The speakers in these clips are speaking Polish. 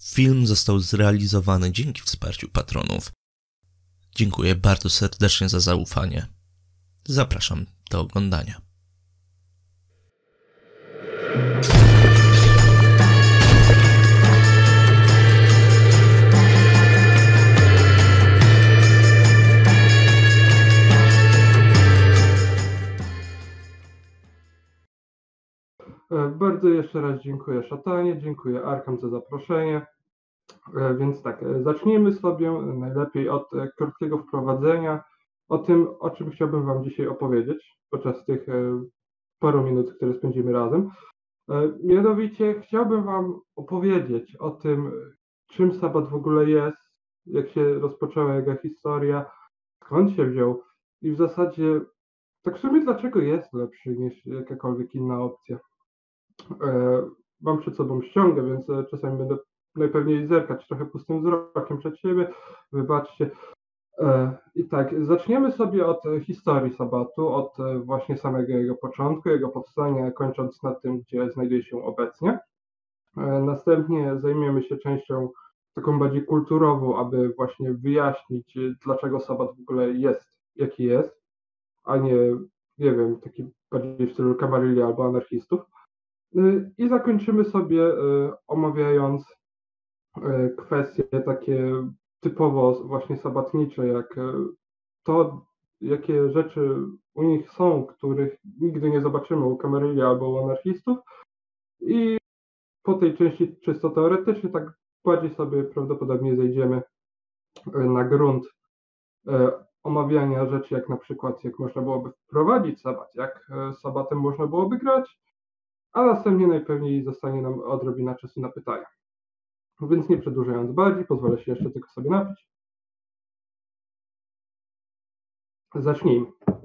Film został zrealizowany dzięki wsparciu patronów. Dziękuję bardzo serdecznie za zaufanie. Zapraszam do oglądania. Bardzo jeszcze raz dziękuję Szatanie, dziękuję Arkham za zaproszenie. Więc tak, zacznijmy sobie najlepiej od krótkiego wprowadzenia o tym, o czym chciałbym Wam dzisiaj opowiedzieć podczas tych paru minut, które spędzimy razem. Mianowicie chciałbym Wam opowiedzieć o tym, czym Sabbat w ogóle jest, jak się rozpoczęła jego historia, skąd się wziął i w zasadzie tak w sumie dlaczego jest lepszy niż jakakolwiek inna opcja. Mam przed sobą ściągę, więc czasami będę najpewniej zerkać trochę pustym wzrokiem przed siebie, wybaczcie. I tak, zaczniemy sobie od historii Sabbatu, od właśnie samego jego początku, jego powstania, kończąc na tym, gdzie znajduje się obecnie. Następnie zajmiemy się częścią taką bardziej kulturową, aby właśnie wyjaśnić, dlaczego Sabbat w ogóle jest, jaki jest, a nie wiem, taki bardziej w stylu Camarilla albo anarchistów. I zakończymy sobie omawiając kwestie takie typowo właśnie sabatnicze, jak to, jakie rzeczy u nich są, których nigdy nie zobaczymy u Camarilla albo u anarchistów. I po tej części czysto teoretycznie tak bardziej sobie prawdopodobnie zejdziemy na grunt omawiania rzeczy, jak na przykład jak można byłoby wprowadzić sabat, jak sabatem można byłoby grać, a następnie najpewniej zostanie nam odrobina czasu na pytania. Więc nie przedłużając bardziej, pozwolę się jeszcze tylko sobie napić. Zacznijmy.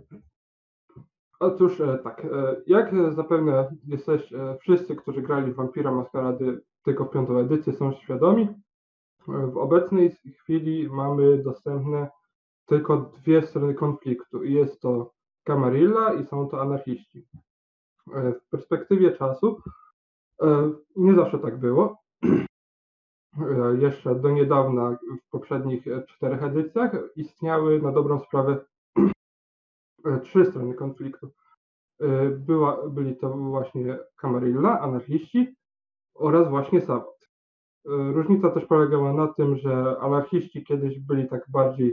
Otóż tak, jak zapewne wszyscy, którzy grali w Vampira Maskarady tylko w 5. edycję, są świadomi, w obecnej chwili mamy dostępne tylko dwie strony konfliktu i jest to Camarilla i są to anarchiści. W perspektywie czasu nie zawsze tak było. Jeszcze do niedawna w poprzednich 4 edycjach istniały na dobrą sprawę 3 strony konfliktu. Byli to właśnie Camarilla, anarchiści oraz właśnie Sabbat. Różnica też polegała na tym, że anarchiści kiedyś byli tak bardziej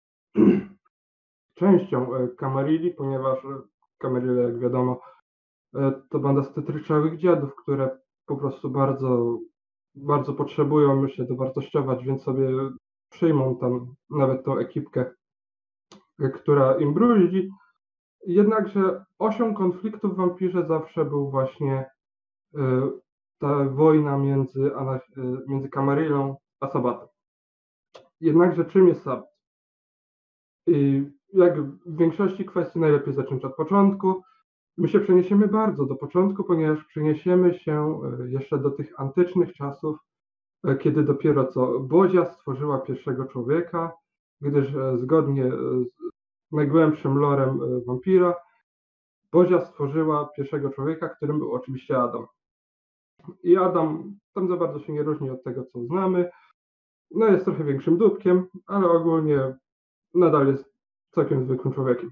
częścią Camarilli, ponieważ Camarilla, jak wiadomo, to banda stetryczałych dziadów, które po prostu bardzo potrzebują się dowartościować, więc sobie przyjmą tam nawet tą ekipkę, która im bruździ. Jednakże osią konfliktu w Vampirze zawsze był właśnie ta wojna między Camarillą a Sabbatem. Jednakże czym jest Sabbat? I jak w większości kwestii najlepiej zacząć od początku. My się przeniesiemy bardzo do początku, ponieważ przeniesiemy się jeszcze do tych antycznych czasów, kiedy dopiero co Bozia stworzyła pierwszego człowieka, gdyż zgodnie z najgłębszym lorem Vampira, Bozia stworzyła pierwszego człowieka, którym był oczywiście Adam. I Adam tam za bardzo się nie różni od tego, co znamy. No jest trochę większym dupkiem, ale ogólnie nadal jest całkiem zwykłym człowiekiem.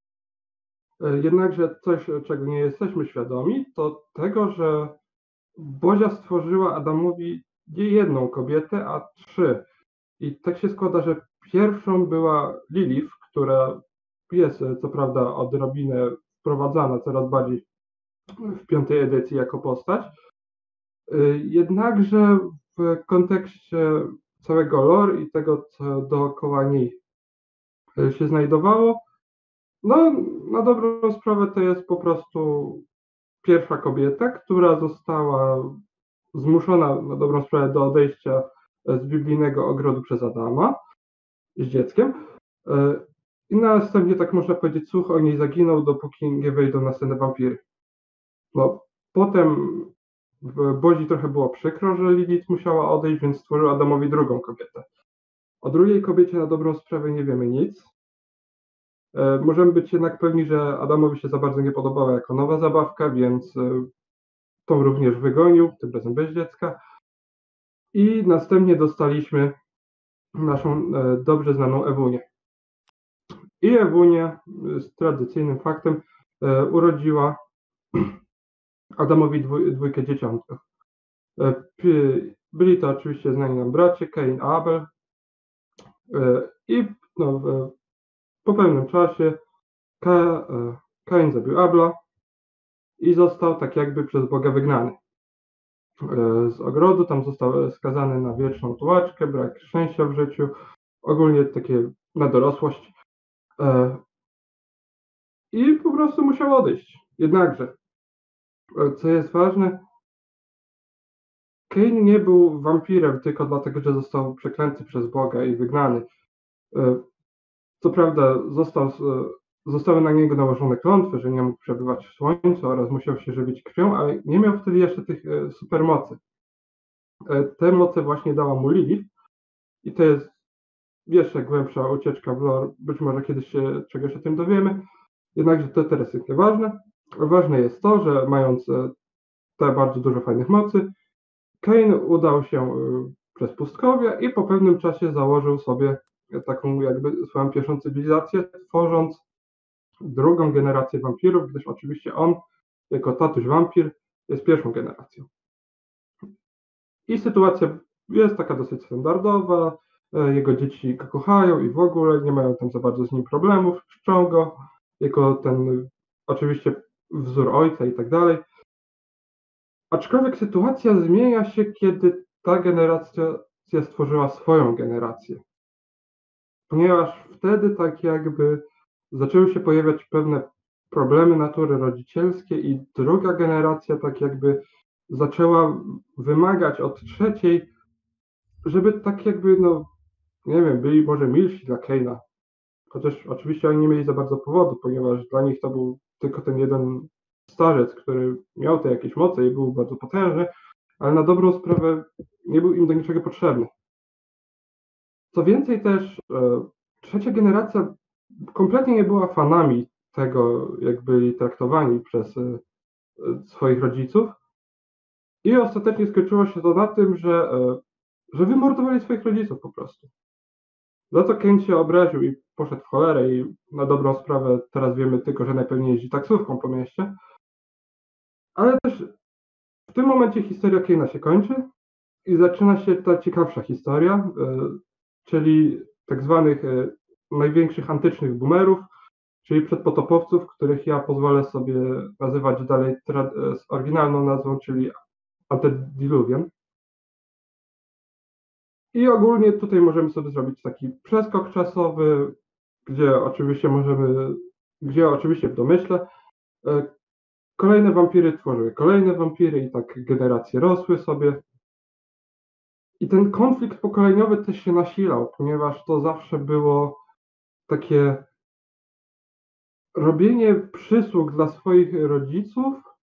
Jednakże coś, czego nie jesteśmy świadomi, to tego, że Bozia stworzyła Adamowi nie jedną kobietę, a 3. I tak się składa, że pierwszą była Lilith, która jest co prawda odrobinę wprowadzana coraz bardziej w 5. edycji jako postać. Jednakże w kontekście całego lore i tego, co dookoła niej się znajdowało, no na dobrą sprawę to jest po prostu pierwsza kobieta, która została zmuszona na dobrą sprawę do odejścia z biblijnego ogrodu przez Adama z dzieckiem. I następnie, tak można powiedzieć, słuch o niej zaginął, dopóki nie wejdą na scenę wampiry. No, potem w Bozii trochę było przykro, że Lilith musiała odejść, więc stworzył Adamowi drugą kobietę. O drugiej kobiecie na dobrą sprawę nie wiemy nic. Możemy być jednak pewni, że Adamowi się za bardzo nie podobała jako nowa zabawka, więc tą również wygonił, tym razem bez dziecka. I następnie dostaliśmy naszą dobrze znaną Ewunię. I Ewunia z tradycyjnym faktem urodziła Adamowi dwójkę dzieciątków. Byli to oczywiście znani nam bracia, Kain i Abel. I po pewnym czasie Kain zabił Abla i został tak jakby przez Boga wygnany z ogrodu. Tam został skazany na wieczną tułaczkę, brak szczęścia w życiu, ogólnie takie na dorosłość. I po prostu musiał odejść. Jednakże, co jest ważne, Kain nie był wampirem tylko dlatego, że został przeklęty przez Boga i wygnany. Co prawda zostały na niego nałożone klątwy, że nie mógł przebywać w słońcu oraz musiał się żywić krwią, ale nie miał wtedy jeszcze tych supermocy. Te moce właśnie dała mu Lilith i to jest jeszcze głębsza ucieczka w lore. Być może kiedyś się czegoś o tym dowiemy, jednakże to teraz jest nieważne. Ważne jest to, że mając te bardzo dużo fajnych mocy, Kain udał się przez pustkowia i po pewnym czasie założył sobie taką jakby swoją pierwszą cywilizację, tworząc drugą generację wampirów, gdyż oczywiście on, jako tatuś wampir, jest pierwszą generacją. I sytuacja jest taka dosyć standardowa, jego dzieci go kochają i w ogóle nie mają tam za bardzo z nim problemów, czczą go jako ten oczywiście wzór ojca i tak dalej. Aczkolwiek sytuacja zmienia się, kiedy ta generacja stworzyła swoją generację. Ponieważ wtedy tak jakby zaczęły się pojawiać pewne problemy natury rodzicielskiej i druga generacja tak jakby zaczęła wymagać od trzeciej, żeby tak jakby, nie wiem, byli może milsi dla Kaina. Chociaż oczywiście oni nie mieli za bardzo powodu, ponieważ dla nich to był tylko ten jeden starzec, który miał te jakieś moce i był bardzo potężny, ale na dobrą sprawę nie był im do niczego potrzebny. Co więcej też, trzecia generacja kompletnie nie była fanami tego, jak byli traktowani przez swoich rodziców i ostatecznie skończyło się to na tym, że wymordowali swoich rodziców po prostu. Za to Kain się obraził i poszedł w cholerę i na dobrą sprawę teraz wiemy tylko, że najpewniej jeździ taksówką po mieście. Ale też w tym momencie historia Kaina się kończy i zaczyna się ta ciekawsza historia, czyli tak zwanych największych antycznych boomerów, czyli przedpotopowców, których ja pozwolę sobie nazywać dalej z oryginalną nazwą, czyli Antediluvian. I ogólnie tutaj możemy sobie zrobić taki przeskok czasowy, gdzie oczywiście w domyśle kolejne wampiry tworzyły kolejne wampiry i tak generacje rosły sobie. I ten konflikt pokoleniowy też się nasilał, ponieważ to zawsze było takie robienie przysług dla swoich rodziców,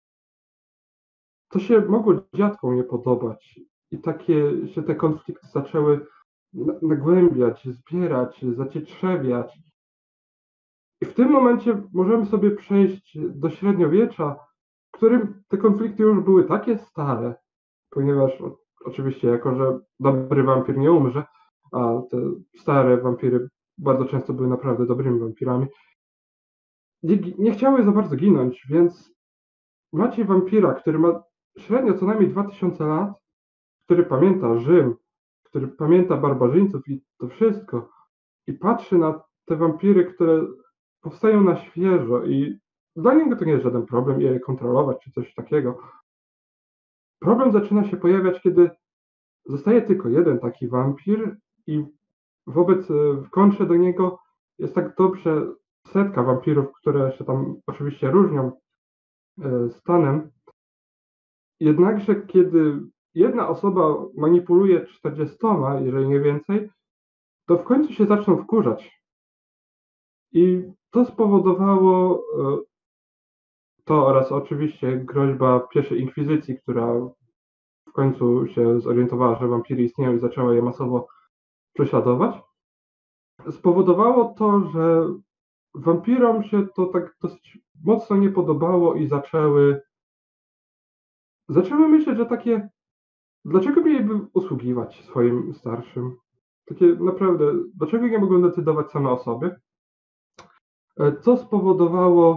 to się mogło dziadkom nie podobać. I się te konflikty zaczęły nagłębiać, zbierać, zacietrzewiać. I w tym momencie możemy sobie przejść do średniowiecza, w którym te konflikty już były takie stare, ponieważ oczywiście jako, że dobry wampir nie umrze, a te stare wampiry bardzo często były naprawdę dobrymi wampirami, nie chciały za bardzo ginąć, więc macie wampira, który ma średnio co najmniej 2000 lat, który pamięta Rzym, który pamięta barbarzyńców i to wszystko i patrzy na te wampiry, które powstają na świeżo i dla niego to nie jest żaden problem je kontrolować czy coś takiego. Problem zaczyna się pojawiać, kiedy zostaje tylko jeden taki wampir i w kontrze do niego jest tak dobrze setka wampirów, które się tam oczywiście różnią stanem. Jednakże kiedy jedna osoba manipuluje 40, jeżeli nie więcej, to w końcu się zaczną wkurzać. I to spowodowało to oraz oczywiście groźba pierwszej inkwizycji, która w końcu się zorientowała, że wampiry istnieją i zaczęła je masowo prześladować. Spowodowało to, że wampirom się to tak dosyć mocno nie podobało i zaczęły myśleć, że takie Dlaczego mieliby usługiwać swoim starszym? Takie naprawdę, dlaczego nie mogą decydować same o sobie? Co spowodowało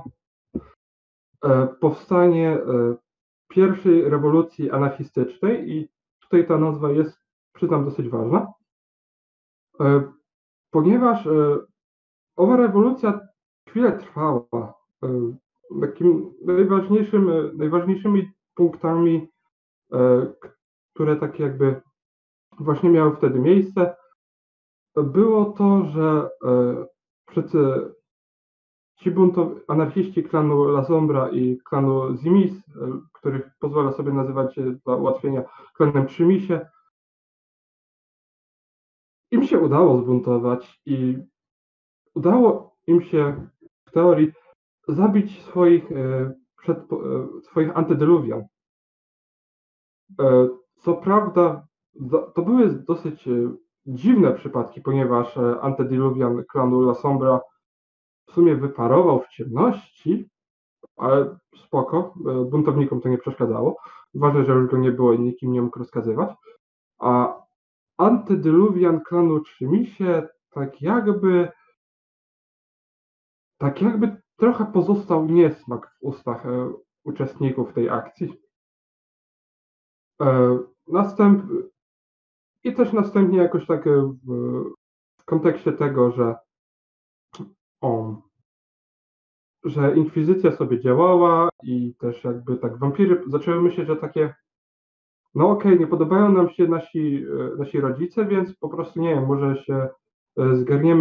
powstanie pierwszej rewolucji anarchistycznej i tutaj ta nazwa jest, przyznam, dosyć ważna, ponieważ owa rewolucja chwilę trwała. Takim najważniejszymi punktami, które tak jakby właśnie miały wtedy miejsce, było to, że wszyscy ci anarchiści klanu La Sombra i klanu Zimis, których pozwolę sobie nazywać dla ułatwienia klanem Trzymisie, im się udało zbuntować i udało im się w teorii zabić swoich antydyluwian. Co prawda to były dosyć dziwne przypadki, ponieważ antydyluwian klanu La Sombra w sumie wyparował w ciemności, ale spoko, buntownikom to nie przeszkadzało. Ważne, że już go nie było i nikim nie mógł rozkazywać. A antydyluwian klanu Trzymisie tak jakby trochę pozostał niesmak w ustach uczestników tej akcji. I też następnie jakoś tak w kontekście tego, że inkwizycja sobie działała i też jakby tak wampiry zaczęły myśleć, że takie no okej, nie podobają nam się nasi rodzice, więc po prostu nie wiem, może się zgarniemy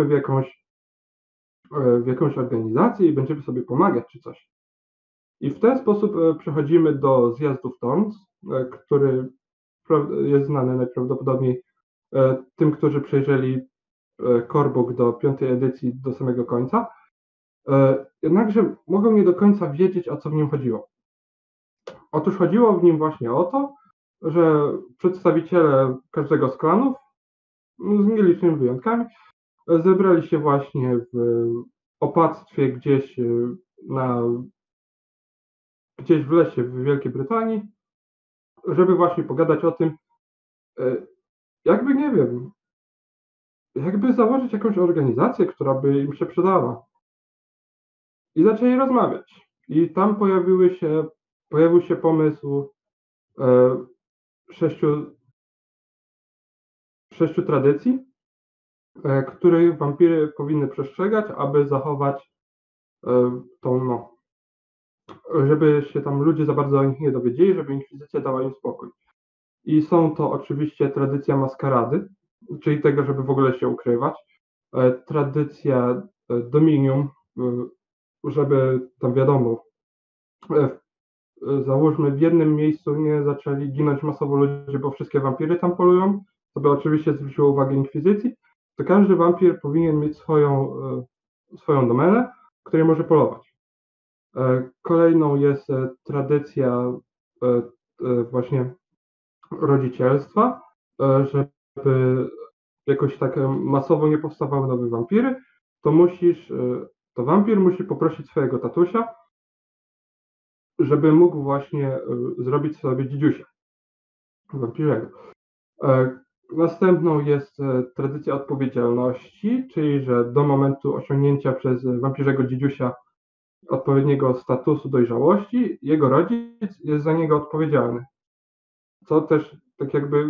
w jakąś organizację i będziemy sobie pomagać czy coś. I w ten sposób przechodzimy do zjazdu w Thorns, który jest znany najprawdopodobniej tym, którzy przejrzeli Core Book do 5. edycji do samego końca. Jednakże mogą nie do końca wiedzieć, o co w nim chodziło. Otóż chodziło w nim właśnie o to, że przedstawiciele każdego z klanów, z nielicznymi wyjątkami, zebrali się właśnie w opactwie gdzieś w lesie w Wielkiej Brytanii, żeby właśnie pogadać o tym, jakby nie wiem, jakby założyć jakąś organizację, która by im się przydała. I zaczęli rozmawiać. I tam pojawił się pomysł sześciu tradycji, których wampiry powinny przestrzegać, aby zachować żeby się tam ludzie za bardzo o nich nie dowiedzieli, żeby inkwizycja dała im spokój. I są to oczywiście tradycja maskarady, czyli tego, żeby w ogóle się ukrywać, tradycja dominium, żeby tam wiadomo, załóżmy w jednym miejscu nie zaczęli ginąć masowo ludzie, bo wszystkie wampiry tam polują, to by oczywiście zwróciło uwagę inkwizycji, to każdy wampir powinien mieć swoją domenę, w której może polować. Kolejną jest tradycja właśnie rodzicielstwa, żeby jakoś tak masowo nie powstawały nowe wampiry, to wampir musi poprosić swojego tatusia, żeby mógł właśnie zrobić sobie dzidziusia wampirego. Następną jest tradycja odpowiedzialności, czyli że do momentu osiągnięcia przez wampirzego dzidziusia odpowiedniego statusu dojrzałości, jego rodzic jest za niego odpowiedzialny. Co też tak jakby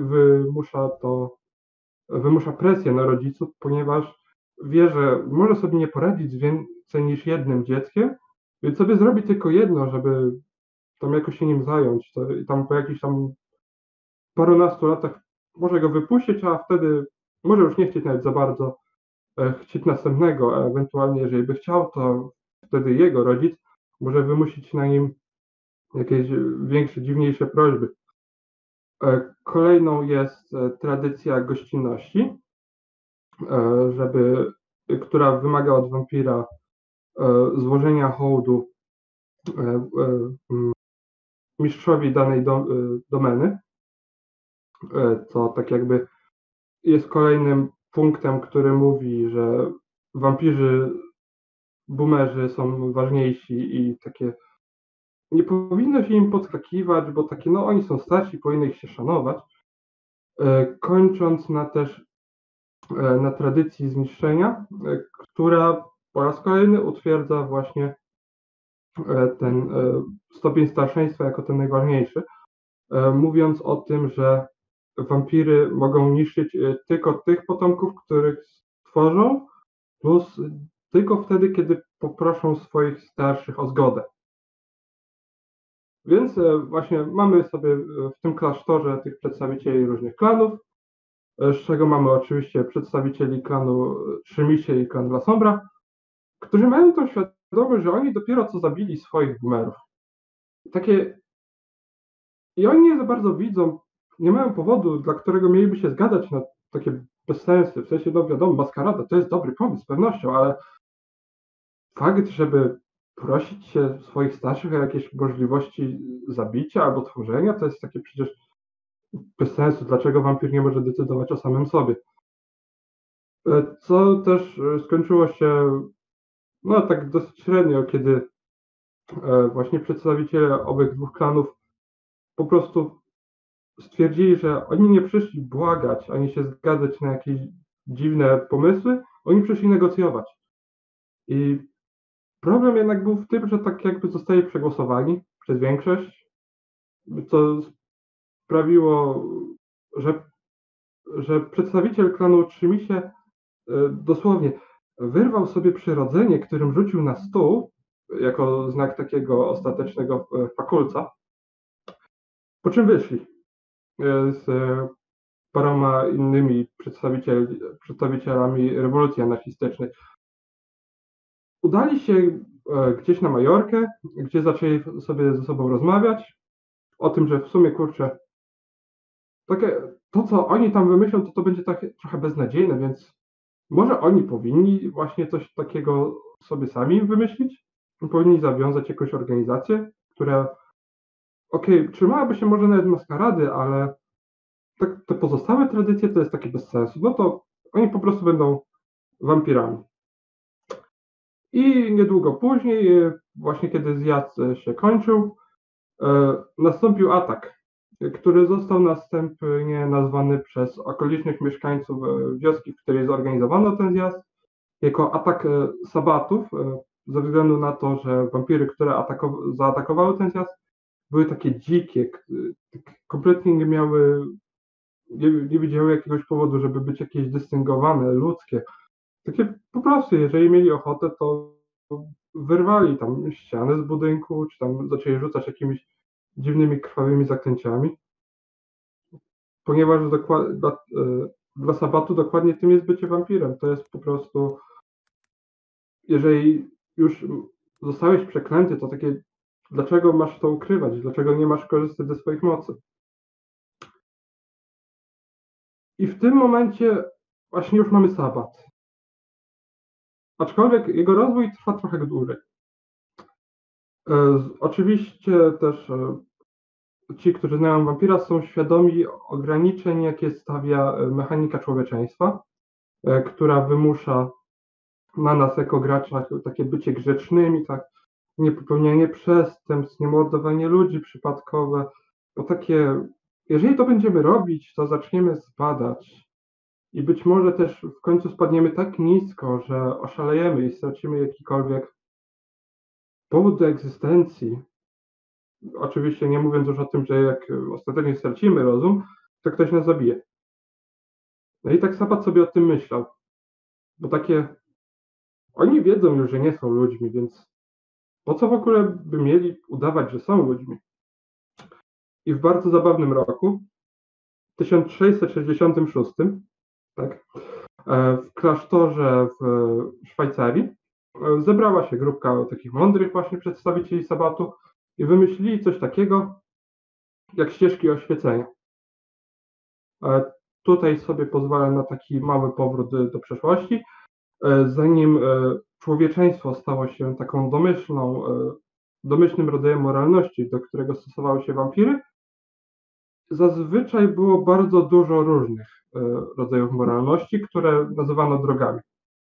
wymusza presję na rodziców, ponieważ wie, że może sobie nie poradzić z więcej niż jednym dzieckiem, więc sobie zrobi tylko jedno, żeby tam jakoś się nim zająć. I tam po jakichś tam parunastu latach może go wypuścić, a wtedy może już nie chcieć nawet za bardzo chcieć następnego, a ewentualnie jeżeli by chciał, to wtedy jego rodzic może wymusić na nim jakieś większe, dziwniejsze prośby. Kolejną jest tradycja gościnności, która wymaga od wampira złożenia hołdu mistrzowi danej domeny, co tak jakby jest kolejnym punktem, który mówi, że wampirzy, boomerzy są ważniejsi i takie nie powinno się im podskakiwać, bo takie, no oni są starsi, powinno ich się szanować. kończąc na tradycji zniszczenia, która po raz kolejny utwierdza właśnie ten stopień starszeństwa jako ten najważniejszy, mówiąc o tym, że wampiry mogą niszczyć tylko tych potomków, których stworzą, plus tylko wtedy, kiedy poproszą swoich starszych o zgodę. Więc właśnie mamy sobie w tym klasztorze tych przedstawicieli różnych klanów, z czego mamy oczywiście przedstawicieli klanu Trzymisie i klanu La Sombra, którzy mają tą świadomość, że oni dopiero co zabili swoich boomerów. I oni nie za bardzo widzą, nie mają powodu, dla którego mieliby się zgadzać na takie bezsensy. W sensie, no wiadomo, maskarada to jest dobry pomysł z pewnością, ale fakt, żeby prosić się swoich starszych o jakieś możliwości zabicia albo tworzenia, to jest takie przecież bez sensu. Dlaczego wampir nie może decydować o samym sobie? Co też skończyło się no tak dosyć średnio, kiedy właśnie przedstawiciele owych dwóch klanów po prostu stwierdzili, że oni nie przyszli błagać, ani się zgadzać na jakieś dziwne pomysły, oni przyszli negocjować. I problem jednak był w tym, że tak jakby zostali przegłosowani przez większość, co sprawiło, że przedstawiciel klanu Trzymisie dosłownie wyrwał sobie przyrodzenie, którym rzucił na stół, jako znak takiego ostatecznego fakulca, po czym wyszli z paroma innymi przedstawicielami rewolucji anarchistycznej. Udali się gdzieś na Majorkę, gdzie zaczęli sobie ze sobą rozmawiać o tym, że w sumie, kurczę, to co oni tam wymyślą, to będzie takie trochę beznadziejne, więc może oni powinni właśnie coś takiego sobie sami wymyślić? Powinni zawiązać jakąś organizację, która trzymałaby się może nawet maskarady, ale te pozostałe tradycje to jest takie bez sensu. No to oni po prostu będą wampirami. I niedługo później, właśnie kiedy zjazd się kończył, nastąpił atak, który został następnie nazwany przez okolicznych mieszkańców wioski, w której zorganizowano ten zjazd, jako atak sabatów, ze względu na to, że wampiry, które zaatakowały ten zjazd, były takie dzikie, kompletnie nie widziały jakiegoś powodu, żeby być jakieś dystyngowane, ludzkie. Takie po prostu, jeżeli mieli ochotę, to wyrwali tam ściany z budynku, czy tam zaczęli rzucać jakimiś dziwnymi, krwawymi zaklęciami. Ponieważ dla sabatu dokładnie tym jest bycie wampirem. To jest po prostu, jeżeli już zostałeś przeklęty, to takie, dlaczego masz to ukrywać? Dlaczego nie masz korzystać ze swoich mocy? I w tym momencie właśnie już mamy sabat. Aczkolwiek jego rozwój trwa trochę dłużej. Oczywiście też ci, którzy znają wampira, są świadomi ograniczeń, jakie stawia mechanika człowieczeństwa, która wymusza na nas jako graczach takie bycie grzecznymi, tak, niepopełnianie przestępstw, niemordowanie ludzi przypadkowe, bo takie, jeżeli to będziemy robić, to zaczniemy spadać i być może też w końcu spadniemy tak nisko, że oszalejemy i stracimy jakikolwiek powód do egzystencji. Oczywiście nie mówiąc już o tym, że jak ostatecznie stracimy rozum, to ktoś nas zabije. No i tak Sabat sobie o tym myślał, bo oni wiedzą już, że nie są ludźmi, więc po co w ogóle by mieli udawać, że są ludźmi? I w bardzo zabawnym roku, 1666, tak, w klasztorze w Szwajcarii zebrała się grupka takich mądrych właśnie przedstawicieli Sabatu i wymyślili coś takiego jak ścieżki oświecenia. Tutaj sobie pozwolę na taki mały powrót do przeszłości. Zanim człowieczeństwo stało się taką domyślnym rodzajem moralności, do którego stosowały się wampiry, zazwyczaj było bardzo dużo różnych rodzajów moralności, które nazywano drogami.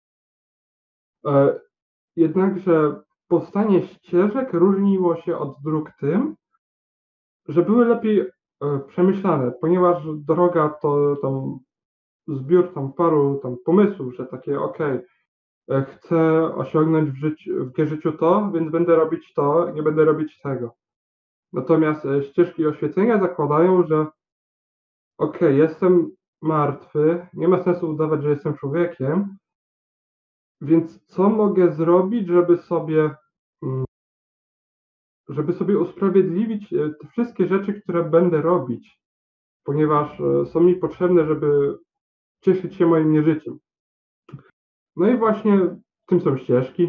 Jednakże powstanie ścieżek różniło się od dróg tym, że były lepiej przemyślane, ponieważ droga to tam zbiór tam paru tam pomysłów, że takie chcę osiągnąć w życiu to, więc będę robić to, nie będę robić tego. Natomiast ścieżki oświecenia zakładają, że jestem martwy, nie ma sensu udawać, że jestem człowiekiem, więc co mogę zrobić, żeby sobie usprawiedliwić te wszystkie rzeczy, które będę robić, ponieważ są mi potrzebne, żeby cieszyć się moim nieżyciem. No i właśnie w tym są ścieżki.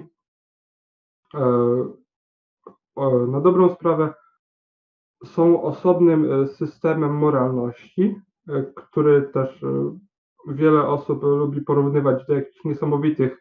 Na dobrą sprawę są osobnym systemem moralności, który też wiele osób lubi porównywać do jakichś niesamowitych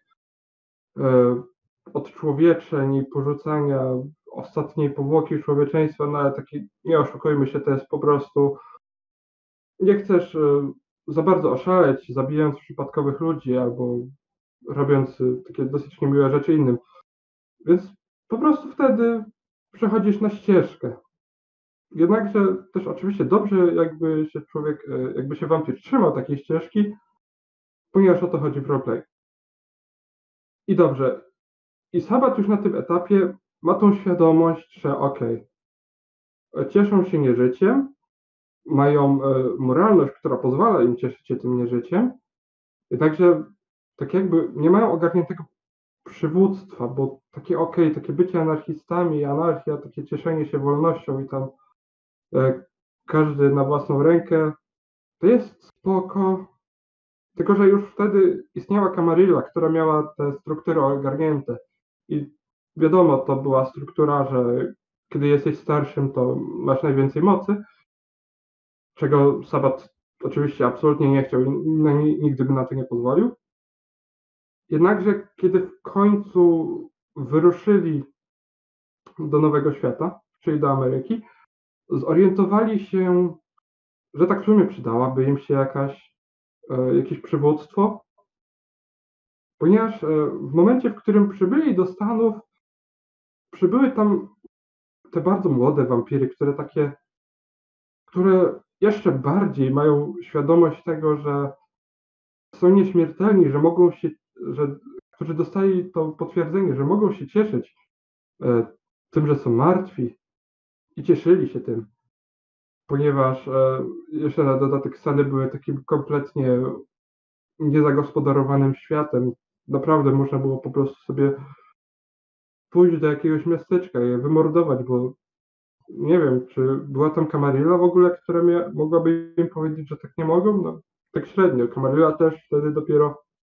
odczłowieczeń i porzucania ostatniej powłoki człowieczeństwa, no ale taki, nie oszukujmy się, to jest po prostu, nie chcesz za bardzo oszaleć, zabijając przypadkowych ludzi albo robiąc takie dosyć niemiłe rzeczy innym. Więc po prostu wtedy przechodzisz na ścieżkę. Jednakże też oczywiście dobrze, jakby się wampir trzymał takiej ścieżki, ponieważ o to chodzi w roleplay. I dobrze. I Sabat już na tym etapie ma tą świadomość, że cieszą się nieżyciem, mają moralność, która pozwala im cieszyć się tym nieżyciem, jednakże tak jakby nie mają ogarniętego przywództwa, bo takie bycie anarchistami, anarchia, takie cieszenie się wolnością i tam każdy na własną rękę, to jest spoko, tylko że już wtedy istniała Camarilla, która miała te struktury ogarnięte i wiadomo, to była struktura, że kiedy jesteś starszym, to masz najwięcej mocy, czego Sabat oczywiście absolutnie nie chciał i nigdy by na to nie pozwolił. Jednakże kiedy w końcu wyruszyli do Nowego Świata, czyli do Ameryki, zorientowali się, że tak w sumie przydałaby im się jakieś przywództwo, ponieważ w momencie, w którym przybyli do Stanów, przybyły tam te bardzo młode wampiry, które jeszcze bardziej mają świadomość tego, że są nieśmiertelni, którzy dostali to potwierdzenie, że mogą się cieszyć tym, że są martwi i cieszyli się tym, ponieważ jeszcze na dodatek Stany były takim kompletnie niezagospodarowanym światem. Naprawdę można było po prostu sobie pójść do jakiegoś miasteczka i je wymordować, bo nie wiem, czy była tam Camarilla w ogóle, która mogłaby im powiedzieć, że tak nie mogą? No, tak średnio. Camarilla też wtedy dopiero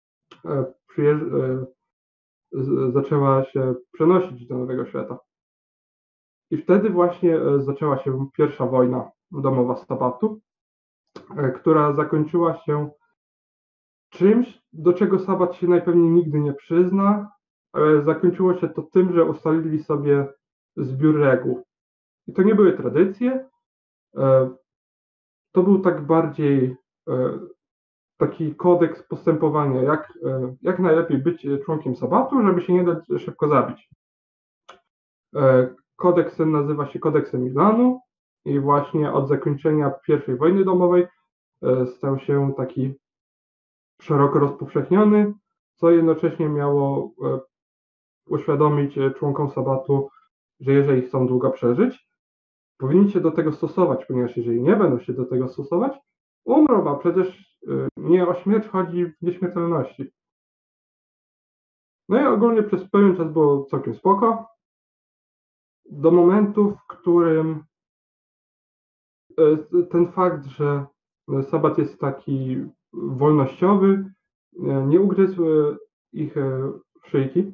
zaczęła się przenosić do Nowego Świata. I wtedy właśnie zaczęła się pierwsza wojna domowa Sabatu, która zakończyła się czymś, do czego Sabat się najpewniej nigdy nie przyzna, ale zakończyło się to tym, że ustalili sobie zbiór reguł. I to nie były tradycje, to był tak bardziej taki kodeks postępowania, jak najlepiej być członkiem Sabatu, żeby się nie dać szybko zabić. Kodeks ten nazywa się Kodeksem Milanu i właśnie od zakończenia I wojny domowej stał się taki szeroko rozpowszechniony, co jednocześnie miało uświadomić członkom Sabatu, że jeżeli chcą długo przeżyć, powinni się do tego stosować, ponieważ jeżeli nie będą się do tego stosować, umrą, a przecież nie o śmierć chodzi w nieśmiertelności. No i ogólnie przez pewien czas było całkiem spoko, do momentu, w którym ten fakt, że Sabat jest taki wolnościowy, nie ugryzł ich w szyjki,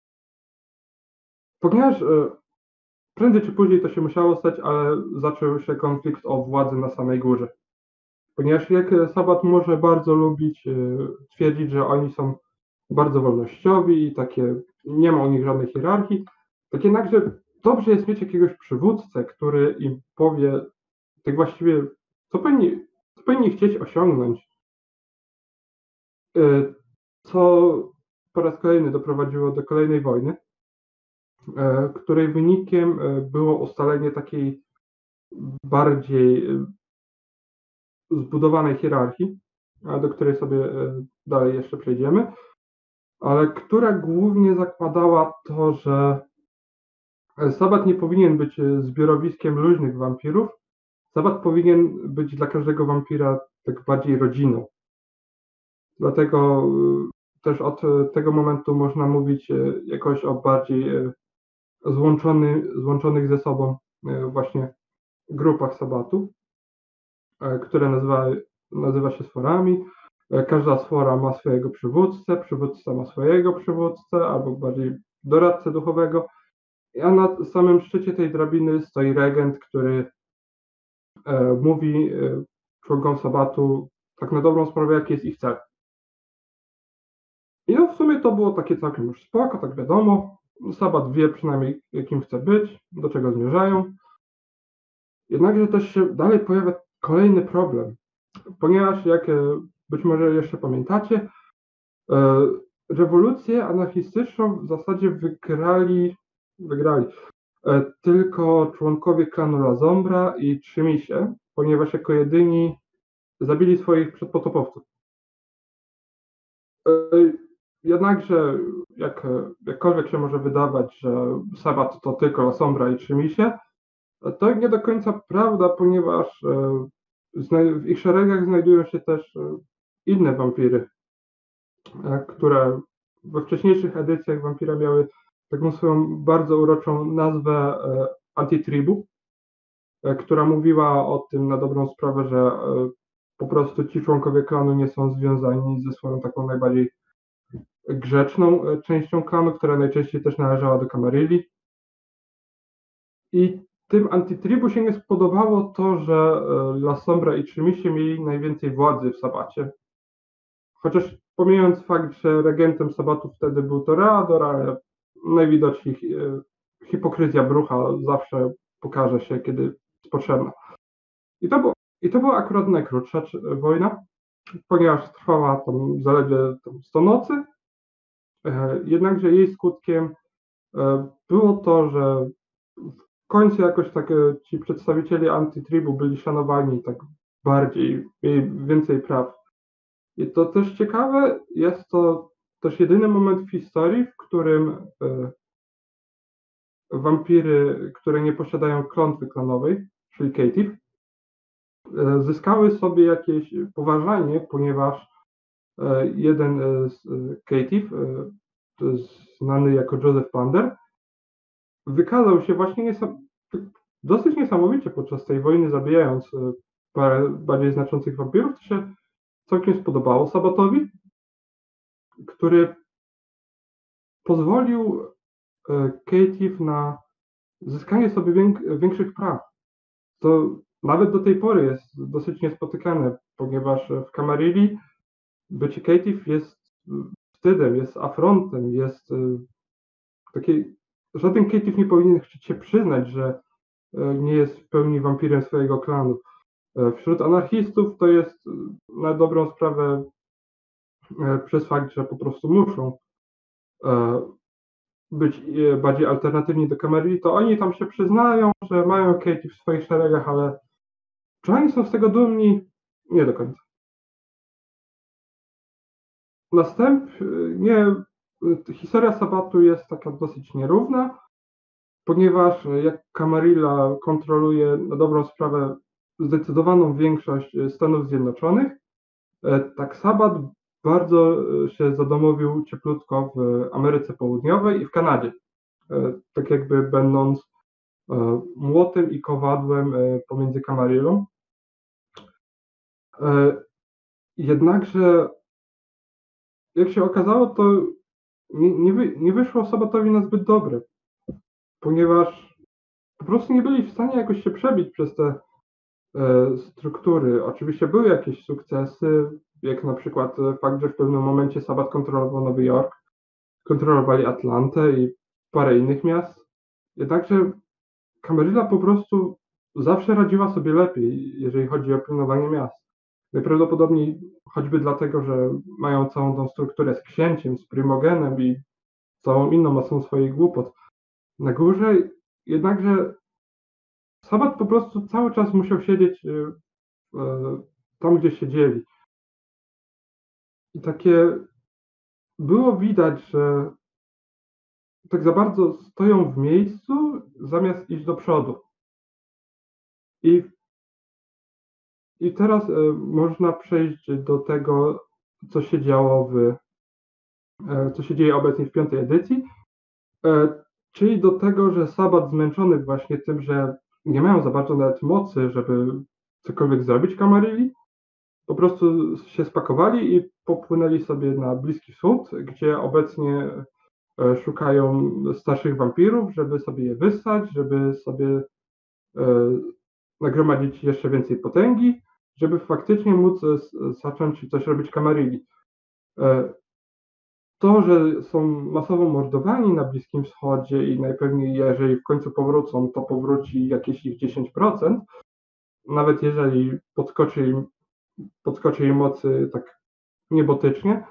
ponieważ prędzej czy później to się musiało stać, ale zaczął się konflikt o władzę na samej górze. Ponieważ jak Sabat może bardzo lubić twierdzić, że oni są bardzo wolnościowi i nie ma u nich żadnej hierarchii, tak jednakże dobrze jest mieć jakiegoś przywódcę, który im powie tak właściwie, co powinni chcieć osiągnąć, co po raz kolejny doprowadziło do kolejnej wojny, której wynikiem było ustalenie takiej bardziej zbudowanej hierarchii, do której sobie dalej jeszcze przejdziemy, ale która głównie zakładała to, że Sabbat nie powinien być zbiorowiskiem luźnych wampirów. Sabbat powinien być dla każdego wampira tak bardziej rodziną. Dlatego też od tego momentu można mówić jakoś o bardziej złączonych ze sobą właśnie grupach Sabbatu, które nazywa się sforami. Każda sfora ma swojego przywódcę, przywódca ma swojego przywódcę, albo bardziej doradcę duchowego. A na samym szczycie tej drabiny stoi regent, który mówi członkom Sabbatu tak na dobrą sprawę, jaki jest ich cel. I no w sumie to było takie całkiem już spoko, tak wiadomo. Sabbat wie przynajmniej, jakim chce być, do czego zmierzają. Jednakże też się dalej pojawia kolejny problem, ponieważ jak być może jeszcze pamiętacie, rewolucję anarchistyczną w zasadzie wygrali tylko członkowie klanu La Sombra i Trzymisie, ponieważ jako jedyni zabili swoich przedpotopowców. Jednakże, jakkolwiek się może wydawać, że Sabbat to tylko La Sombra i Trzymisie, to nie do końca prawda, ponieważ w ich szeregach znajdują się też inne wampiry, które we wcześniejszych edycjach wampira miały taką swoją bardzo uroczą nazwę Antitribu, która mówiła o tym na dobrą sprawę, że po prostu ci członkowie klanu nie są związani ze swoją taką najbardziej grzeczną częścią klanu, która najczęściej też należała do Camarilli. I tym Antitribu się nie spodobało to, że La Sombra i Trzymisie mieli najwięcej władzy w Sabbacie. Chociaż pomijając fakt, że regentem Sabbatu wtedy był Toreador, ale najwidoczniej hipokryzja Brucha zawsze pokaże się, kiedy jest potrzebna. I to była akurat najkrótsza wojna, ponieważ trwała tam zaledwie 100 nocy. Jednakże jej skutkiem było to, że w końcu jakoś tak ci przedstawiciele Antitribu byli szanowani tak bardziej, mieli więcej praw. I to też ciekawe, jest to też jedyny moment w historii, w którym wampiry, które nie posiadają klątwy klanowej, czyli caitiff, zyskały sobie jakieś poważanie, ponieważ jeden z caitiff, znany jako Joseph Pander, wykazał się właśnie dosyć niesamowicie podczas tej wojny, zabijając parę bardziej znaczących wampirów. To się całkiem spodobało Sabbatowi, który pozwolił caitiff na zyskanie sobie większych praw. To nawet do tej pory jest dosyć niespotykane, ponieważ w Camarilli bycie caitiff jest wstydem, jest afrontem, jest żaden caitiff nie powinien chcieć się przyznać, że nie jest w pełni wampirem swojego klanu. Wśród anarchistów to jest na dobrą sprawę przez fakt, że po prostu muszą być bardziej alternatywni do Camarilli, to oni tam się przyznają, że mają caitiff w swoich szeregach, ale czy oni są z tego dumni? Nie do końca. Następnie historia Sabbatu jest taka dosyć nierówna, ponieważ jak Camarilla kontroluje na dobrą sprawę zdecydowaną większość Stanów Zjednoczonych, tak Sabbat bardzo się zadomowił cieplutko w Ameryce Południowej i w Kanadzie. Tak jakby będąc młotem i kowadłem pomiędzy Camarillą. Jednakże, jak się okazało, to nie wyszło Sabbatowi na zbyt dobre, ponieważ po prostu nie byli w stanie jakoś się przebić przez te struktury. Oczywiście były jakieś sukcesy, jak na przykład fakt, że w pewnym momencie Sabbat kontrolował Nowy Jork, kontrolowali Atlantę i parę innych miast. Jednakże Camarilla po prostu zawsze radziła sobie lepiej, jeżeli chodzi o pilnowanie miast. Najprawdopodobniej choćby dlatego, że mają całą tą strukturę z księciem, z prymogenem i całą inną masą swoich głupot na górze. Jednakże Sabat po prostu cały czas musiał siedzieć tam, gdzie siedzieli. I takie było widać, że tak za bardzo stoją w miejscu, zamiast iść do przodu. I I teraz można przejść do tego, co się działo co się dzieje obecnie w piątej edycji, czyli do tego, że Sabat zmęczony właśnie tym, że nie mają za bardzo nawet mocy, żeby cokolwiek zrobić Camarilla, po prostu się spakowali i popłynęli sobie na Bliski Wschód, gdzie obecnie szukają starszych wampirów, żeby sobie je wyssać, żeby sobie nagromadzić jeszcze więcej potęgi, żeby faktycznie móc zacząć coś robić Camarilli. To, że są masowo mordowani na Bliskim Wschodzie i najpewniej jeżeli w końcu powrócą, to powróci jakieś ich 10%, nawet jeżeli podskoczy im mocy tak niebotycznie,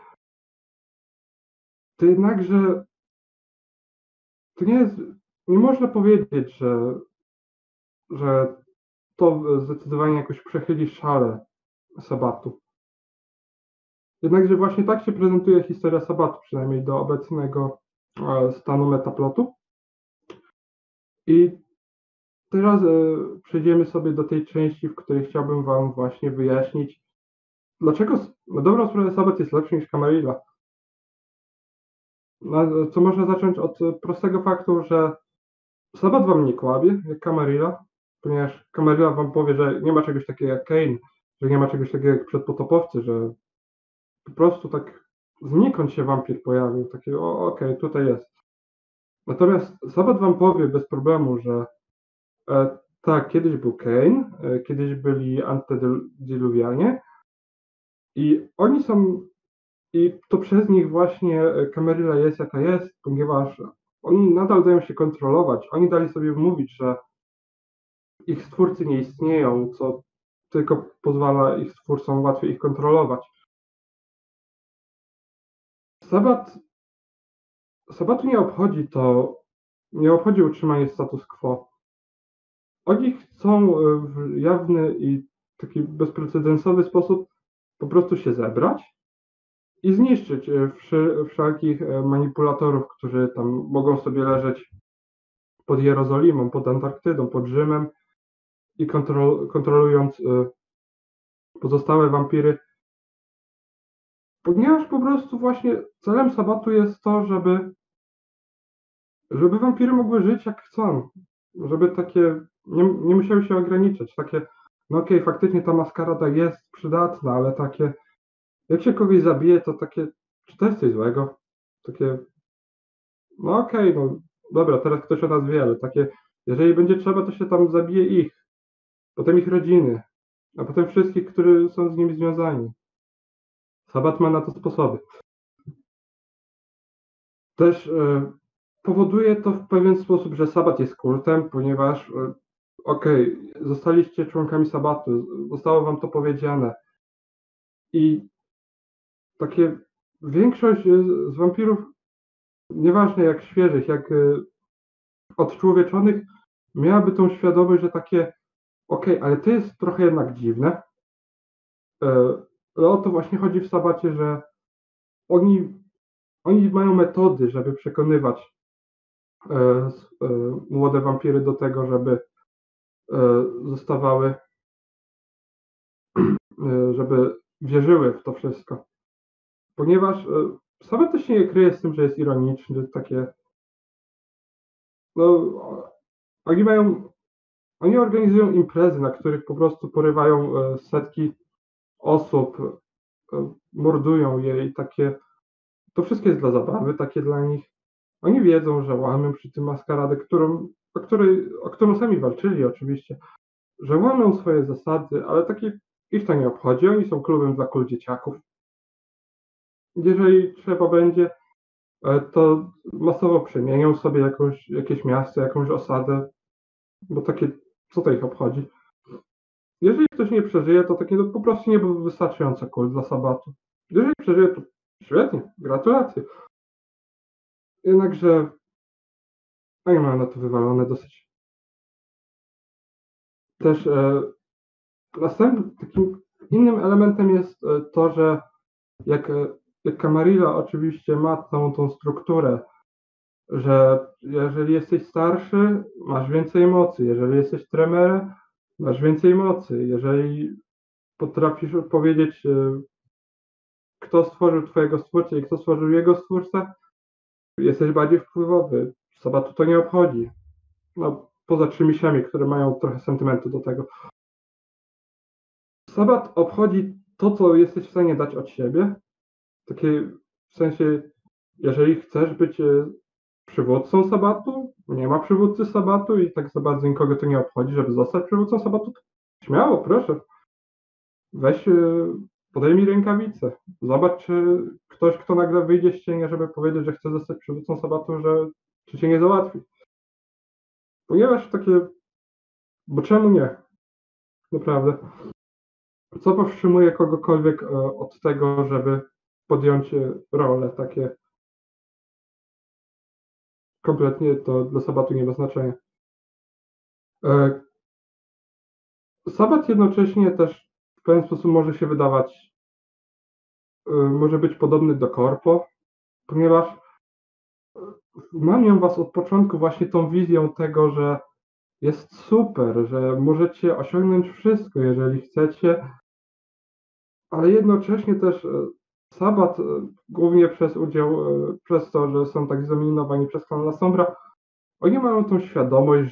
to jednakże to nie można powiedzieć, że to zdecydowanie jakoś przechyli szale Sabatu. Jednakże właśnie tak się prezentuje historia Sabatu, przynajmniej do obecnego stanu metaplotu. I teraz przejdziemy sobie do tej części, w której chciałbym wam właśnie wyjaśnić, dlaczego na dobrą sprawę Sabat jest lepszy niż Camarilla. Co można zacząć od prostego faktu, że Sabat wam nie kłamie, jak Camarilla, ponieważ Camarilla wam powie, że nie ma czegoś takiego jak Kane, że nie ma czegoś takiego jak przedpotopowcy, że po prostu tak znikąd się wampir pojawił, takie okej, tutaj jest. Natomiast Sabat wam powie bez problemu, że tak, kiedyś był Kane, kiedyś byli antediluwianie i oni są, i to przez nich właśnie Camarilla jest jaka jest, ponieważ oni nadal dają się kontrolować. Oni dali sobie wmówić, że ich stwórcy nie istnieją, co tylko pozwala ich stwórcom łatwiej ich kontrolować. Sabatu nie obchodzi utrzymanie status quo. Oni chcą w jawny i taki bezprecedensowy sposób po prostu się zebrać i zniszczyć wszelkich manipulatorów, którzy tam mogą sobie leżeć pod Jerozolimą, pod Antarktydą, pod Rzymem i kontrolując pozostałe wampiry. Ponieważ po prostu właśnie celem Sabatu jest to, żeby wampiry mogły żyć jak chcą. Żeby takie nie musiały się ograniczać. Takie, no okej, faktycznie ta maskarada jest przydatna, ale takie, jak się kogoś zabije, to takie, czy to jest coś złego? Takie, no okej, no dobra, teraz ktoś o nas wie, ale takie, jeżeli będzie trzeba, to się tam zabije ich, potem ich rodziny, a potem wszystkich, którzy są z nimi związani. Sabat ma na to sposoby. Też powoduje to w pewien sposób, że Sabat jest kultem, ponieważ zostaliście członkami Sabatu, zostało wam to powiedziane. I takie większość z wampirów, nieważne jak świeżych, jak odczłowieczonych, miałaby tą świadomość, że takie ale to jest trochę jednak dziwne. O to właśnie chodzi w Sabacie, że oni mają metody, żeby przekonywać młode wampiry do tego, żeby zostawały, żeby wierzyły w to wszystko. Ponieważ Sabat też się nie kryje z tym, że jest ironiczny, takie oni organizują imprezy, na których po prostu porywają setki osób, mordują je i takie, to wszystko jest dla zabawy, takie dla nich. Oni wiedzą, że łamią przy tym maskaradę, o którą sami walczyli oczywiście, że łamią swoje zasady, ale takie ich to nie obchodzi, oni są klubem dla cool dzieciaków. Jeżeli trzeba będzie, to masowo przemienią sobie jakieś miasto, jakąś osadę, bo takie, co to ich obchodzi? Jeżeli ktoś nie przeżyje, to takie po prostu nie był wystarczająco cool dla Sabatu. Jeżeli przeżyje, to świetnie, gratulacje. Jednakże oni mają na to wywalone dosyć też następnym takim innym elementem jest to, że jak Camarilla oczywiście ma całą tą strukturę, że jeżeli jesteś starszy, masz więcej mocy, jeżeli jesteś tremerem, masz więcej mocy, jeżeli potrafisz powiedzieć, kto stworzył twojego stwórcę i kto stworzył jego stwórcę, jesteś bardziej wpływowy. Sabatu to nie obchodzi. No, poza Trzymisami, które mają trochę sentymentu do tego. Sabat obchodzi to, co jesteś w stanie dać od siebie. Takie w sensie, jeżeli chcesz być przywódcą Sabatu, nie ma przywódcy Sabatu i tak za bardzo nikogo to nie obchodzi, żeby zostać przywódcą Sabatu. Śmiało, proszę. Weź, podejmij rękawice. Zobacz, czy ktoś, kto nagle wyjdzie z cienia, żeby powiedzieć, że chce zostać przywódcą Sabatu, czy cię nie załatwi. Ponieważ takie, bo czemu nie? Naprawdę. Co powstrzymuje kogokolwiek od tego, żeby podjąć role takie? Kompletnie to dla Sabatu nie ma znaczenia. Sabat jednocześnie też w pewien sposób może się wydawać, może być podobny do korpo, ponieważ mamią was od początku właśnie tą wizją tego, że jest super, że możecie osiągnąć wszystko, jeżeli chcecie, ale jednocześnie też Sabat, głównie przez udział, przez to, że są tak zdominowani przez klana Sombra, oni mają tą świadomość,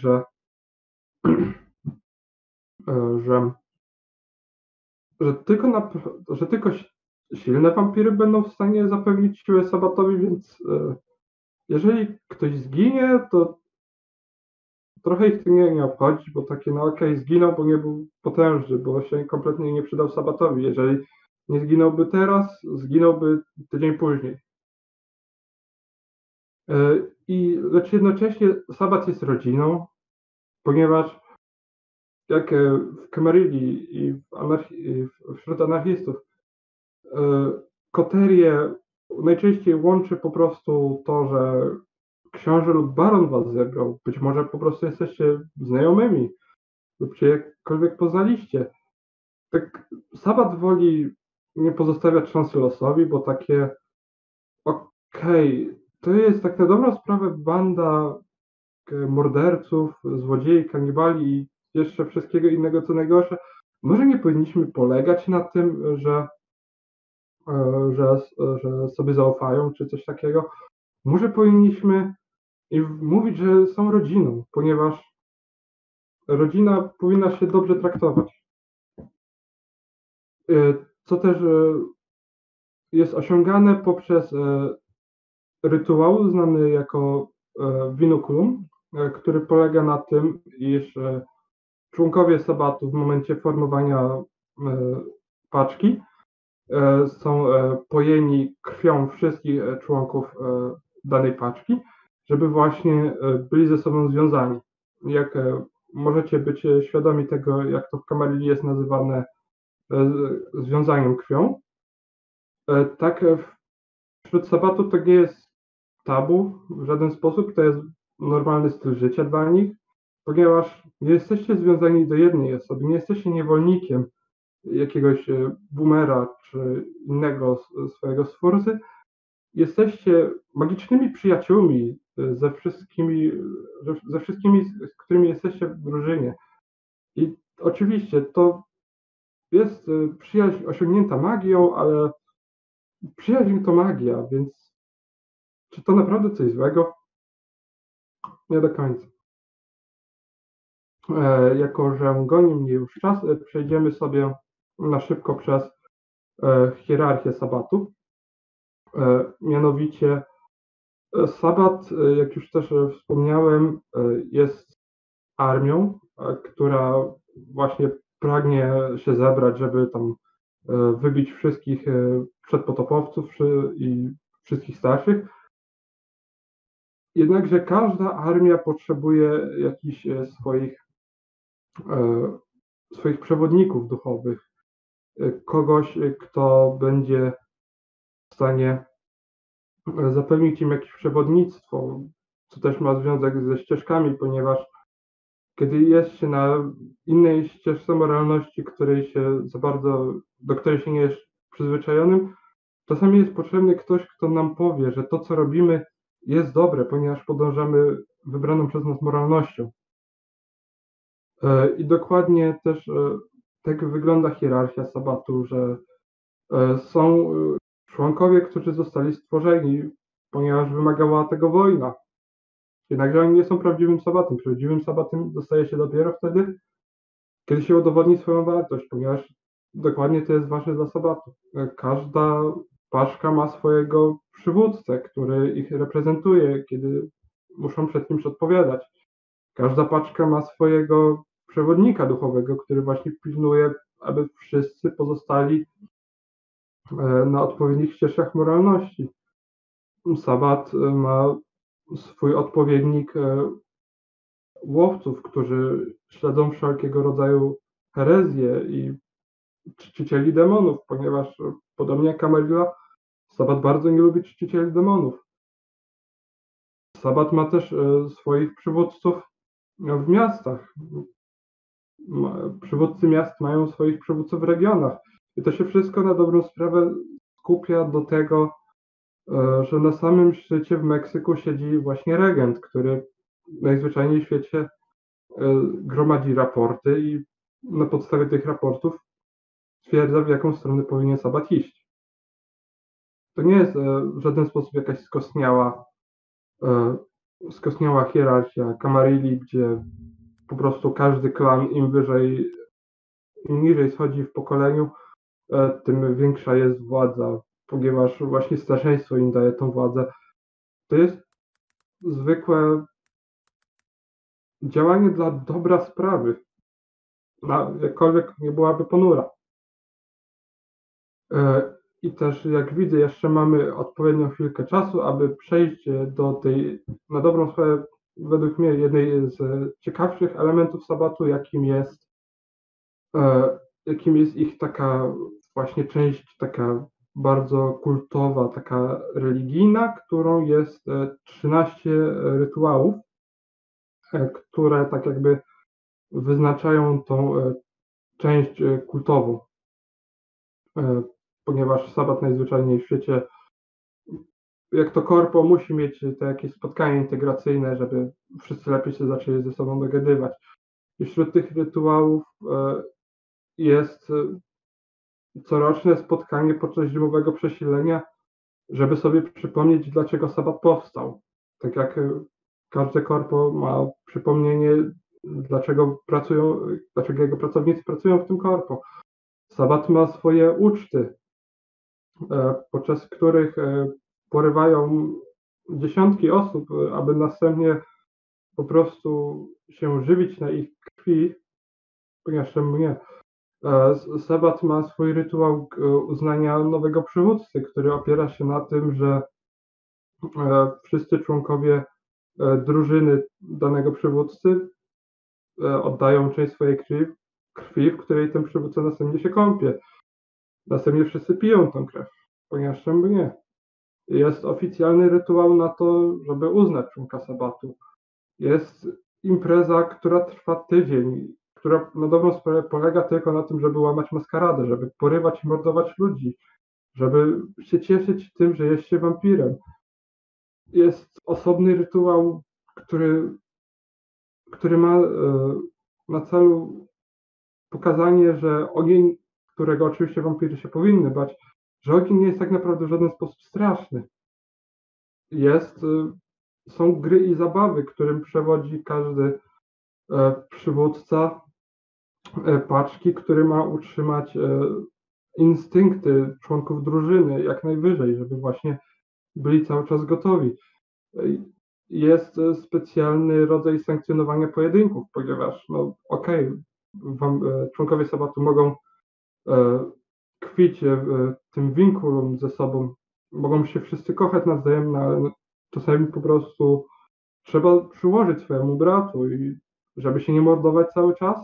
że, że tylko silne wampiry będą w stanie zapewnić siłę Sabatowi, więc jeżeli ktoś zginie, to trochę ich to nie obchodzi, bo takie, no okej, zginął, bo nie był potężny, bo się kompletnie nie przydał Sabatowi. Jeżeli nie zginąłby teraz, zginąłby tydzień później. Lecz jednocześnie Sabat jest rodziną, ponieważ jak w Camarylli i wśród anarchistów koterię najczęściej łączy po prostu to, że książę lub baron was zebrał. Być może po prostu jesteście znajomymi lub się jakkolwiek poznaliście. Tak Sabat woli nie pozostawiać szansy losowi, bo takie to jest tak na dobrą sprawę banda morderców, złodziei, kanibali i jeszcze wszystkiego innego co najgorsze. Może nie powinniśmy polegać na tym, że sobie zaufają, czy coś takiego. Może powinniśmy mówić, że są rodziną, ponieważ rodzina powinna się dobrze traktować. Co też jest osiągane poprzez rytuał znany jako Vinoculum, który polega na tym, iż członkowie Sabatu w momencie formowania paczki są pojeni krwią wszystkich członków danej paczki, żeby właśnie byli ze sobą związani. Jak możecie być świadomi tego, jak to w Camarylli jest nazywane związaniem krwią, tak wśród Sabatu to nie jest tabu w żaden sposób, to jest normalny styl życia dla nich, ponieważ nie jesteście związani do jednej osoby, nie jesteście niewolnikiem jakiegoś boomera czy innego swojego stwórcy, jesteście magicznymi przyjaciółmi ze wszystkimi, z którymi jesteście w drużynie. I oczywiście to jest przyjaźń osiągnięta magią, ale przyjaźń to magia, więc czy to naprawdę coś złego? Nie do końca. Jako że goni mnie już czas, przejdziemy sobie na szybko przez hierarchię Sabatu. Mianowicie Sabat, jak już też wspomniałem, jest armią, która właśnie pragnie się zebrać, żeby tam wybić wszystkich przedpotopowców i wszystkich starszych. Jednakże każda armia potrzebuje jakichś swoich przewodników duchowych, kogoś, kto będzie w stanie zapewnić im jakieś przewodnictwo, co też ma związek ze ścieżkami, ponieważ kiedy jest się na innej ścieżce moralności, do której się nie jest przyzwyczajonym, czasami jest potrzebny ktoś, kto nam powie, że to, co robimy, jest dobre, ponieważ podążamy wybraną przez nas moralnością. I dokładnie też tak wygląda hierarchia sabbatu, że są członkowie, którzy zostali stworzeni, ponieważ wymagała tego wojna. Jednakże oni nie są prawdziwym sabbatem. Prawdziwym sabbatem zostaje się dopiero wtedy, kiedy się udowodni swoją wartość, ponieważ dokładnie to jest ważne dla sabbatu. Każda paczka ma swojego przywódcę, który ich reprezentuje, kiedy muszą przed kimś odpowiadać. Każda paczka ma swojego przewodnika duchowego, który właśnie pilnuje, aby wszyscy pozostali na odpowiednich ścieżkach moralności. Sabbat ma swój odpowiednik łowców, którzy śledzą wszelkiego rodzaju herezje i czcicieli demonów, ponieważ podobnie jak Camarilla, Sabbat bardzo nie lubi czcicieli demonów. Sabbat ma też swoich przywódców w miastach. Przywódcy miast mają swoich przywódców w regionach. I to się wszystko na dobrą sprawę skupia do tego, że na samym szczycie w Meksyku siedzi właśnie regent, który najzwyczajniej w świecie gromadzi raporty i na podstawie tych raportów stwierdza, w jaką stronę powinien Sabbat iść. To nie jest w żaden sposób jakaś skostniała hierarchia Camarilli, gdzie po prostu każdy klan im niżej schodzi w pokoleniu, tym większa jest władza, ponieważ właśnie starzeństwo im daje tą władzę. To jest zwykłe działanie dla dobra sprawy, jakkolwiek nie byłaby ponura. I też, jak widzę, jeszcze mamy odpowiednią chwilkę czasu, aby przejść do tej, na dobrą sprawę, według mnie, jednej z ciekawszych elementów sabbatu, jakim jest ich taka właśnie część, taka bardzo kultowa, taka religijna, którą jest 13 rytuałów, które tak jakby wyznaczają tą część kultową, ponieważ sabbat najzwyczajniej w świecie, jak to korpo, musi mieć te jakieś spotkanie integracyjne, żeby wszyscy lepiej się zaczęli ze sobą dogadywać. I wśród tych rytuałów jest coroczne spotkanie podczas zimowego przesilenia, żeby sobie przypomnieć, dlaczego sabbat powstał. Tak jak każde korpo ma przypomnienie, dlaczego jego pracownicy pracują w tym korpo. Sabbat ma swoje uczty, podczas których porywają dziesiątki osób, aby następnie po prostu się żywić na ich krwi, ponieważ czemu nie. Sabbat ma swój rytuał uznania nowego przywódcy, który opiera się na tym, że wszyscy członkowie drużyny danego przywódcy oddają część swojej krwi, w której ten przywódca następnie się kąpie. Następnie wszyscy piją tą krew, ponieważ czemu nie. Jest oficjalny rytuał na to, żeby uznać członka sabbatu. Jest impreza, która trwa tydzień, która na dobrą sprawę polega tylko na tym, żeby łamać maskaradę, żeby porywać i mordować ludzi, żeby się cieszyć tym, że jest się wampirem. Jest osobny rytuał, który ma na celu pokazanie, że ogień, którego oczywiście wampiry się powinny bać, że ogień nie jest tak naprawdę w żaden sposób straszny. Są gry i zabawy, którym przewodzi każdy przywódca paczki, który ma utrzymać instynkty członków drużyny jak najwyżej, żeby właśnie byli cały czas gotowi. Jest specjalny rodzaj sankcjonowania pojedynków, ponieważ członkowie sabbatu mogą kwić w tym winkulum ze sobą, mogą się wszyscy kochać nawzajem, ale czasami po prostu trzeba przyłożyć swojemu bratu i żeby się nie mordować cały czas,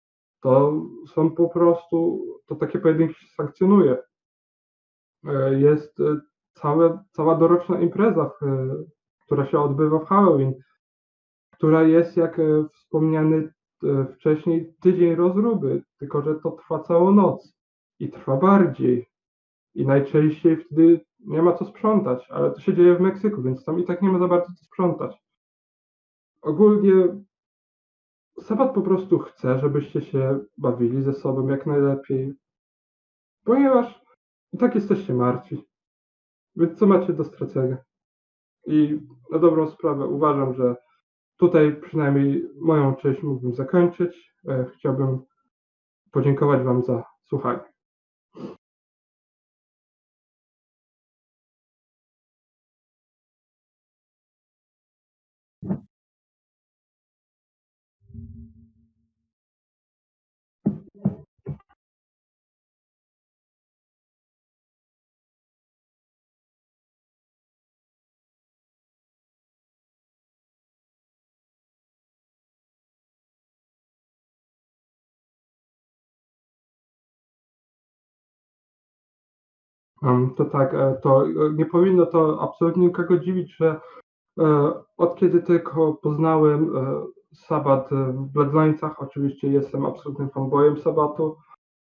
to takie pojedynki się sankcjonuje. Jest cała doroczna impreza, która się odbywa w Halloween, która jest, jak wspomniany wcześniej tydzień rozruby, tylko że to trwa całą noc i trwa bardziej. I najczęściej wtedy nie ma co sprzątać, ale to się dzieje w Meksyku, więc tam i tak nie ma za bardzo co sprzątać. Ogólnie Sabat po prostu chce, żebyście się bawili ze sobą jak najlepiej, ponieważ i tak jesteście martwi. Więc co macie do stracenia? I na dobrą sprawę uważam, że tutaj przynajmniej moją część mógłbym zakończyć. Chciałbym podziękować Wam za słuchanie. To tak, to nie powinno to absolutnie nikogo dziwić, że od kiedy tylko poznałem Sabat w Bloodlinesach, oczywiście jestem absolutnym fanboyem Sabatu.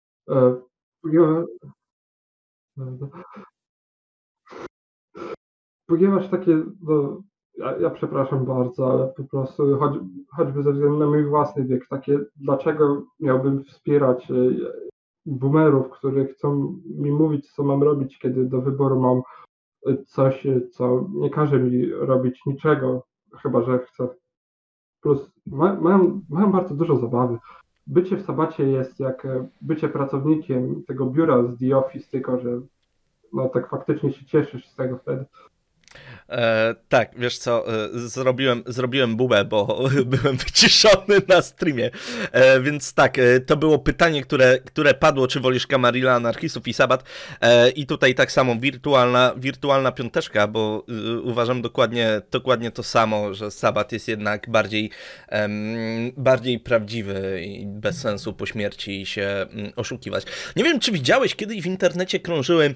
Ponieważ takie, no, ja przepraszam bardzo, ale po prostu choćby ze względu na mój własny wiek, takie dlaczego miałbym wspierać boomerów, którzy chcą mi mówić, co mam robić, kiedy do wyboru mam coś, co nie każe mi robić niczego, chyba że chcę. Plus mają bardzo dużo zabawy. Bycie w Sabacie jest jak bycie pracownikiem tego biura z The Office, tylko że no tak faktycznie się cieszysz z tego wtedy. Tak, wiesz co, zrobiłem bubę, bo byłem wyciszony na streamie, więc tak, to było pytanie, które padło, czy wolisz Camarilla, Anarchistów i Sabat, i tutaj tak samo wirtualna piąteczka, bo uważam dokładnie to samo, że Sabat jest jednak bardziej prawdziwy i bez sensu po śmierci się oszukiwać. Nie wiem, czy widziałeś, kiedyś w internecie krążyły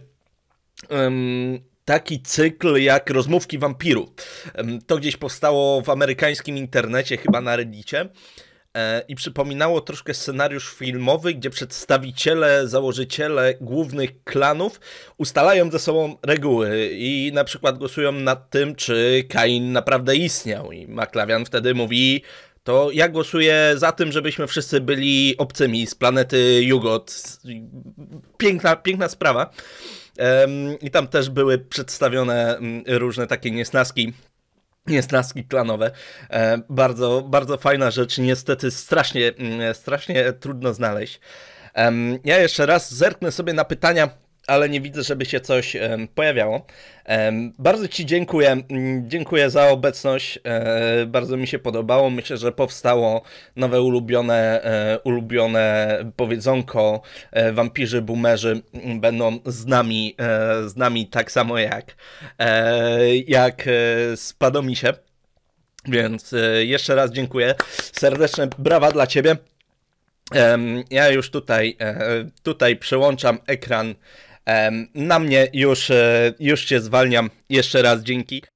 taki cykl jak Rozmówki wampirów. To gdzieś powstało w amerykańskim internecie, chyba na Reddicie, i przypominało troszkę scenariusz filmowy, gdzie przedstawiciele, założyciele głównych klanów ustalają ze sobą reguły i na przykład głosują nad tym, czy Kain naprawdę istniał. I McLavian wtedy mówi: to ja głosuję za tym, żebyśmy wszyscy byli obcymi z planety Jugot. Piękna sprawa. I tam też były przedstawione różne takie niesnaski klanowe. Bardzo, bardzo fajna rzecz. Niestety strasznie trudno znaleźć. Ja jeszcze raz zerknę sobie na pytania, ale nie widzę, żeby się coś pojawiało. Bardzo Ci dziękuję za obecność. Bardzo mi się podobało. Myślę, że powstało nowe ulubione powiedzonko. Wampirzy, boomerzy będą z nami tak samo jak Spadomisie. Więc jeszcze raz dziękuję. Serdeczne brawa dla Ciebie. Ja już tutaj przełączam ekran na mnie, już Cię zwalniam. Jeszcze raz dzięki.